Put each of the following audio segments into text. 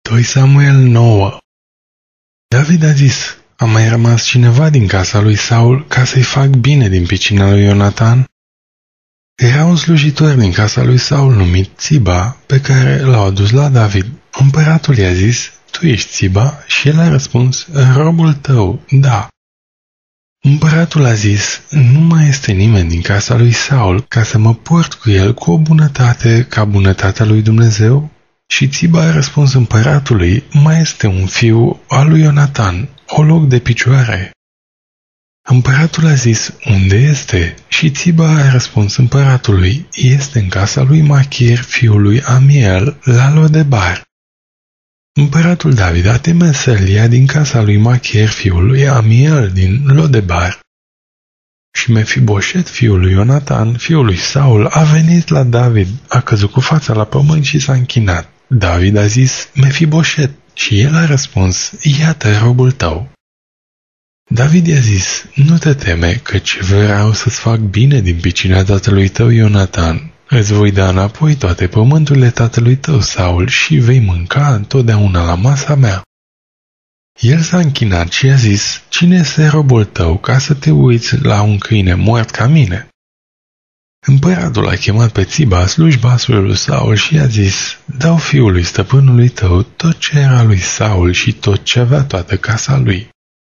2 Samuel 9. David a zis: a mai rămas cineva din casa lui Saul ca să-i fac bine din pricina lui Ionatan? Era un slujitor din casa lui Saul numit Țiba, pe care l-au adus la David. Împăratul i-a zis: tu ești Țiba? Și el a răspuns: robul tău, da. Împăratul a zis: nu mai este nimeni din casa lui Saul ca să mă port cu el cu o bunătate ca bunătatea lui Dumnezeu? Și Țiba a răspuns împăratului: mai este un fiu al lui Ionatan, o loc de picioare. Împăratul a zis: unde este? Și Țiba a răspuns împăratului: este în casa lui Machir, fiul lui Amiel, la Lodebar. Împăratul David a trimis să-l ia din casa lui Machir, fiul lui Amiel, din Lodebar. Și Mefiboset, fiul lui Ionatan, fiul lui Saul, a venit la David, a căzut cu fața la pământ și s-a închinat. David a zis: Mefiboset, și el a răspuns: iată robul tău. David i-a zis: nu te teme, căci vreau să-ți fac bine din pricina tatălui tău Ionatan. Îți voi da înapoi toate pământurile tatălui tău Saul și vei mânca întotdeauna la masa mea. El s-a închinat și a zis: cine este robul tău ca să te uiți la un câine mort ca mine? Împăratul a chemat pe Țiba, slujbasul lui Saul, și i-a zis: dau fiului stăpânului tău tot ce era lui Saul și tot ce avea toată casa lui.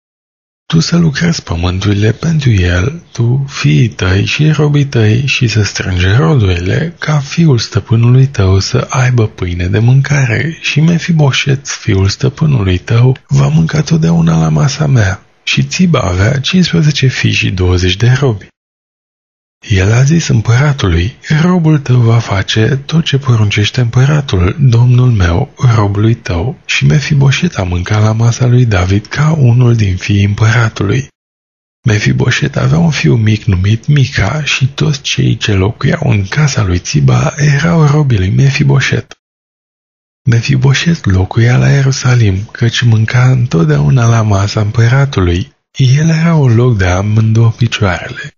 Tu să lucrezi pământurile pentru el, tu, fiii tăi și robii tăi, și să strângi rodurile, ca fiul stăpânului tău să aibă pâine de mâncare, și Mefiboset, fiul stăpânului tău, va mânca totdeauna la masa mea. Și Țiba avea 15 fii și 20 de robi. El a zis împăratului: robul tău va face tot ce poruncește împăratul, domnul meu, robului tău. Și Mefiboset a mâncat la masa lui David ca unul din fiii împăratului. Mefiboset avea un fiu mic numit Mica și toți cei ce locuiau în casa lui Țiba erau robii lui Mefiboset. Mefiboset locuia la Ierusalim, căci mânca întotdeauna la masa împăratului. El era un loc de amândouă picioarele.